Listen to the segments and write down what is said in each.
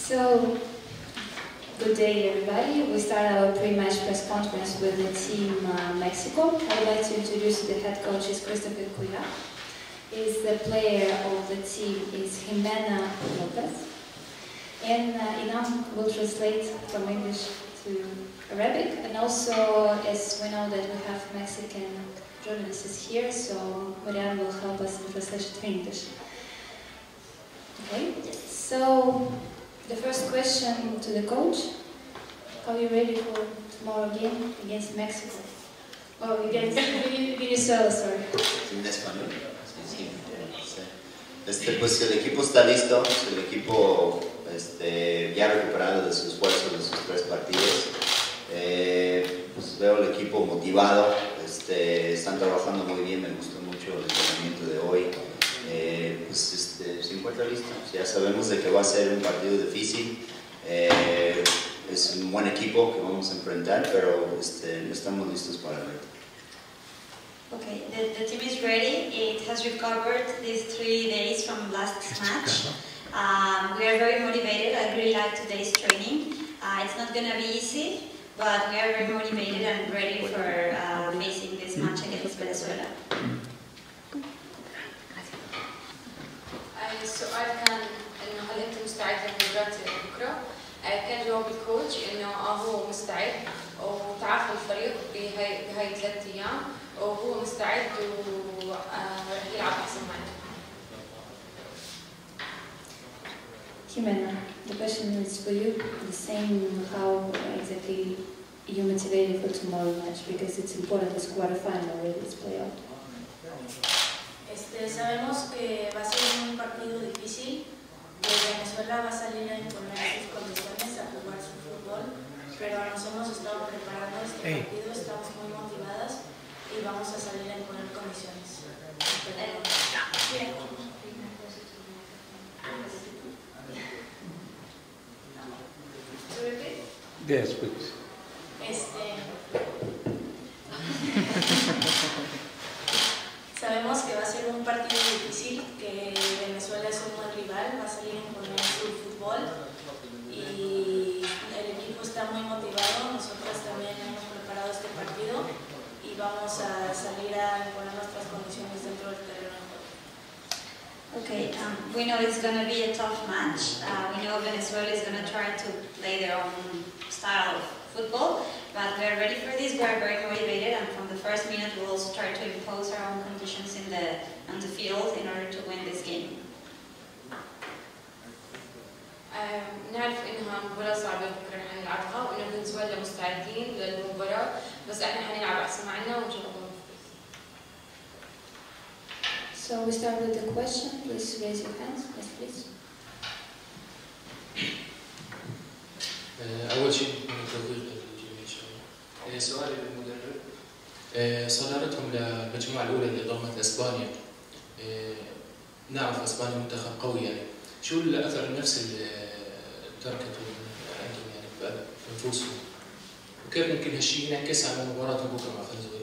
So, good day everybody. We start our pre-match press conference with the team Mexico. I would like to introduce the head coach is Christopher Cuya. The player of the team is Jimena Lopez. And Inam will translate from English to Arabic. And also, as we know that we have Mexican journalists here, so Marianne will help us in translation to English. Okay, so the first question to the coach: are you ready for tomorrow game against Mexico? Or against Venezuela, sorry. ¿En español? Sí, sí. Pues el equipo está listo, el equipo ya recuperado de su esfuerzo de sus 3 partidos. Pues veo el equipo motivado, están trabajando muy bien, me gustó mucho el entrenamiento de hoy. Pues se encuentra listo, ya sabemos de que va a ser un partido difícil, es un buen equipo que vamos a enfrentar, pero estamos listos para el reto. Okay, the team is ready. It has recovered these 3 days from last match. We are very motivated. I really like today's training. It's not going to be easy, but we are very motivated and ready for facing this match against Venezuela. السؤال كان انه هل انت مستعد لمباراة بكره؟ كان جواب الكوتش انه هو مستعد وتعافى الفريق بهاي 3 ايام وهو مستعد ورح يلعب احسن معنا. Jimena, the question is for you, the same, how exactly you motivated for tomorrow match, because it's important, this quarterfinal already, it's playoff. Sabemos que va a ser un partido difícil, que Venezuela va a salir a imponer sus condiciones, a jugar su fútbol, pero nos hemos estado preparando este partido, estamos muy motivadas y vamos a salir a imponer condiciones. Yes, please. Sabemos que va a ser un partido difícil, que Venezuela es un buen rival, va a salir a imponer su fútbol y el equipo está muy motivado, nosotros también hemos preparado este partido y vamos a salir a imponer nuestras condiciones dentro del terreno de juego. Okay, we know it's going to be a tough match. We know Venezuela is going to try to play their own style of football, but we are ready for this. We are very motivated, and from the first minute we'll also try to impose our own conditions on the field in order to win this game. نعرف انها مباراة صعبة بكره رح نلعبها وانه فنزويلا مستعدين للمباراة بس احنا حنلعب احسن معنا وان شاء الله نفوز. So we start with the question. Please raise your hands. Yes, please. أول شيء نتوجه للجميع إن شاء الله. سؤالي للمدرب، صدارتهم للمجموعة الأولى اللي ضمت إسبانيا. نعرف إسبانيا منتخب قوي يعني. شو الأثر النفسي اللي تركته عندهم يعني بنفوسهم؟ وكيف ممكن هالشيء ينعكس على مباراتهم بكرة مع فنزويلا؟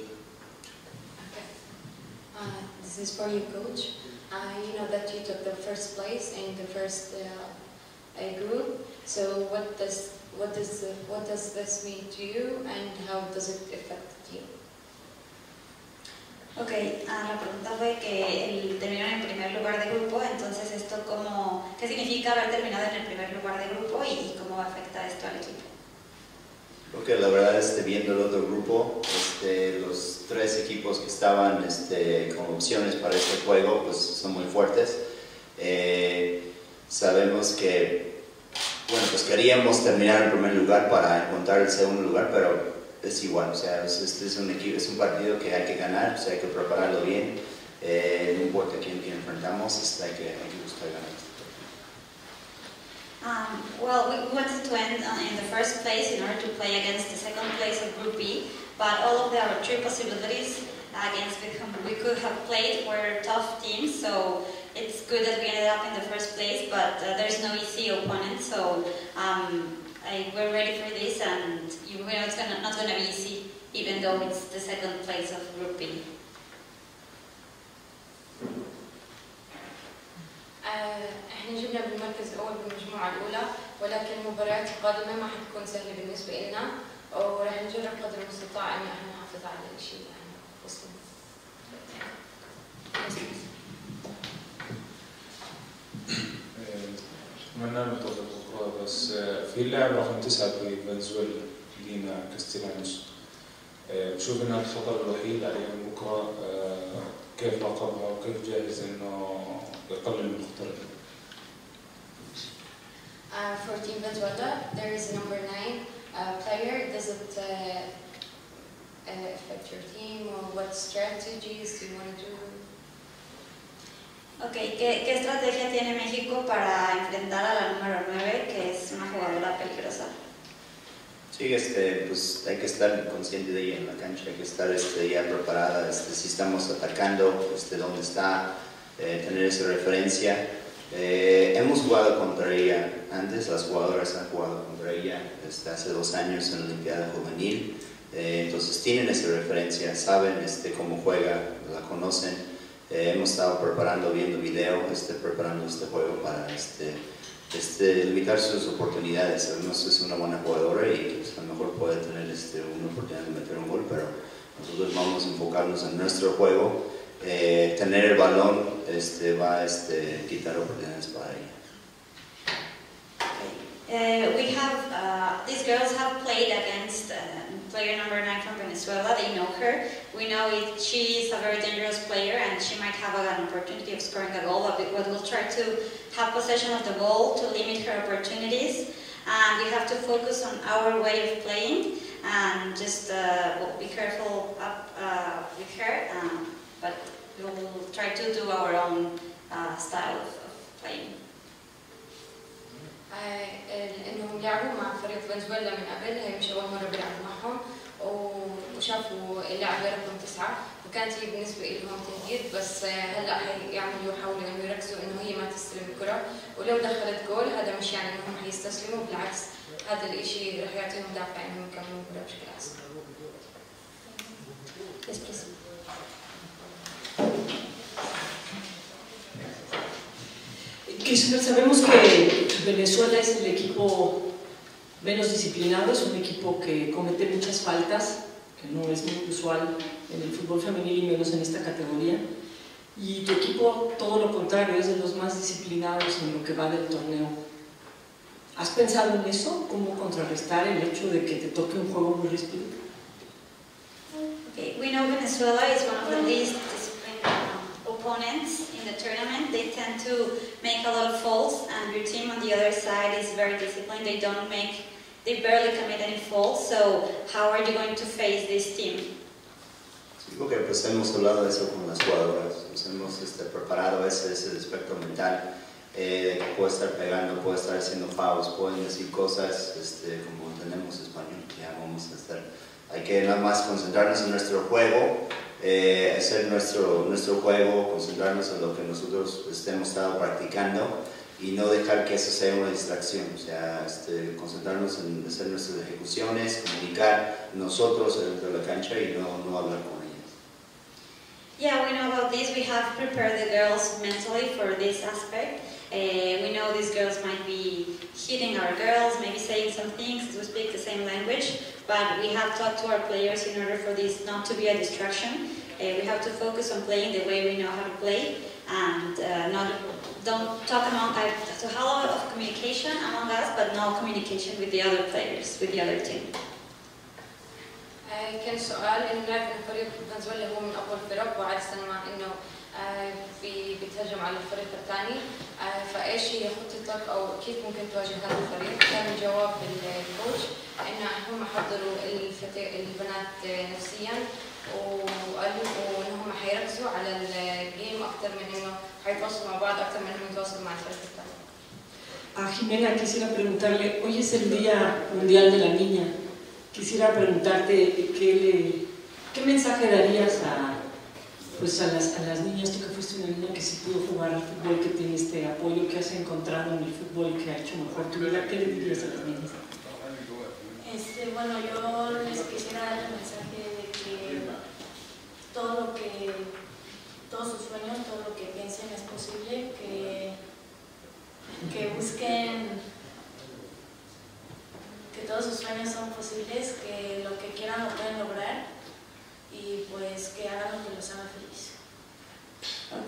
This is for you, coach. You know that you took the first place in the first group. So what does this mean to you, and how does it affect you? Okay, la pregunta fue que terminaron en primer lugar de grupo, entonces esto ¿qué significa haber terminado en el primer lugar de grupo y cómo afecta esto al equipo? Porque la verdad, viendo el otro grupo, los 3 equipos que estaban con opciones para este juego, pues son muy fuertes. Sabemos que, bueno, pues queríamos terminar en primer lugar para encontrar el segundo lugar, pero es igual, o sea, es un partido que hay que ganar, o sea, hay que prepararlo bien, no importa quién enfrentamos, hay que buscar ganar. Well, we wanted to end in the first place in order to play against the second place of Group B, but all of our 3 possibilities against whom we could have played were tough teams, so it's good that we ended up in the first place, but there's no easy opponent, so we're ready for this, and we know it's not going to be easy, even though it's the second place of Group B. احنا جبنا بالمركز الاول بالمجموعه الاولى ولكن المباريات القادمة ما حتكون سهلة بالنسبة لنا وراح نجرب قدر المستطاع إن احنا نحافظ على الشيء اللي احنا وصلنا. أتمنى نتوفق بكرة بس في اللاعب رقم 9 بفنزويلا لينا كاستيلانوس بشوف انها الخطر الوحيد عليها بكره كيف راقبها وكيف جاهز انه يقلل من خطرها. For Team Venezuela, there is a number 9 player. Does it affect your team or what strategies do you want to do? Okay, ¿qué estrategia tiene México para enfrentar a la número 9, que es una jugadora peligrosa? Sí, pues hay que estar consciente de ella en la cancha, hay que estar ya preparada, si estamos atacando, dónde está, tener esa referencia. Hemos jugado contra ella antes, las jugadoras han jugado contra ella hace 2 años en la Olimpiada Juvenil, entonces tienen esa referencia, saben cómo juega, la conocen. Hemos estado preparando, viendo video, preparando este juego para limitar sus oportunidades. Sabemos que es una buena jugadora y que a lo mejor puede tener una oportunidad de meter un gol, pero nosotros vamos a enfocarnos en nuestro juego. Tener el balón va a quitar oportunidades para ella. We have, these girls have played against player number 9 from Venezuela. They know her. We know she is a very dangerous player and she might have an opportunity of scoring a goal, but we'll try to have possession of the ball to limit her opportunities. And we have to focus on our way of playing and just be careful with her, but we'll try to do our own style of playing. انهم لعبوا مع فريق فنزويلا من قبل، هي مش اول مره بيلعبوا معهم وشافوا اللاعبه رقم 9 وكانت هي بالنسبه لهم تهديد، بس هلا يحاولوا انه يركزوا انه هي ما تستلم الكره، ولو دخلت جول هذا مش يعني انهم حيستسلموا، بالعكس هذا الشيء رح يعطيهم دافع انهم يكملوا المباراه بشكل احسن. Sabemos que Venezuela es el equipo menos disciplinado, es un equipo que comete muchas faltas, que no es muy usual en el fútbol femenil y menos en esta categoría. Y tu equipo, todo lo contrario, es de los más disciplinados en lo que va del torneo. ¿Has pensado en eso? ¿Cómo contrarrestar el hecho de que te toque un juego muy ríspido? Okay, we know Venezuela is one of the least disciplined opponents in the tournament. They tend to make a lot of faults, and your team on the other side is very disciplined. They barely commit any faults. So how are you going to face this team? Digo que pues hemos hablado de eso con las jugadoras, nos hemos preparado ese aspecto mental, de que puede estar pegando, puede estar haciendo fouls, pueden decir cosas como tenemos español, ya vamos a estar. Hay que nada más concentrarnos en nuestro juego, hacer nuestro juego, concentrarnos en lo que nosotros hemos estado practicando y no dejar que eso sea una distracción, o sea, concentrarnos en hacer nuestras ejecuciones, comunicar nosotros dentro de la cancha y no hablar con ellas. Yeah, we know about this. We have prepared the girls mentally for this aspect. We know these girls might be hitting our girls, maybe saying some things because we speak the same language, but we have talked to our players in order for this not to be a distraction. We have to focus on playing the way we know how to play and don't talk to have a lot of communication among us, but no communication with the other players, with the other team. كان سؤال انه نعرف ان فريق فنزويلا هو من اقوى الفرق وعادة ما انه بيتهجم على الفريق الثاني، فايش هي خطتك او كيف ممكن تواجه هذا الفريق؟ كان الجواب الكوتش انه هم حضروا البنات نفسيا وقالوا انهم حيركزوا على الجيم اكثر من انه حيتواصلوا مع بعض اكثر من انهم يتواصلوا مع الفريق الثاني. A Jimena quisiera preguntarle, hoy es el Día Mundial de la Niña. Quisiera preguntarte qué mensaje darías a las niñas, tú que fuiste una niña que sí pudo jugar al fútbol, que tiene este apoyo, que has encontrado en el fútbol y que ha hecho mejor tu vida, ¿qué le dirías a las niñas? Bueno, yo les quisiera dar el mensaje de que todos sus sueños, todo lo que piensen es posible, que busquen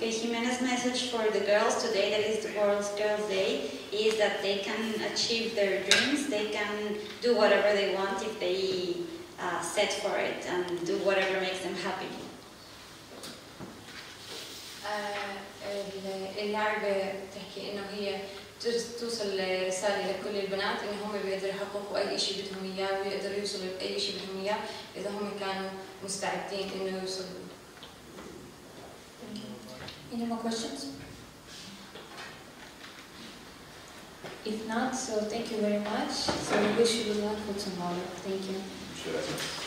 Okay, Jimena's message for the girls today, that is the World Girls' Day, is that they can achieve their dreams, they can do whatever they want if they set for it and do whatever makes them happy. اللعبة بتحكي إنه هي توصل رسالة لكل البنات إن هم بيقدروا يحققوا أي شيء بدهم إياه ويقدروا يوصلوا لأي شيء بدهم إياه إذا هم كانوا مستعدين إنه يوصلوا. Any more questions? If not, so thank you very much. So we wish you luck for tomorrow. Thank you. Muchas gracias.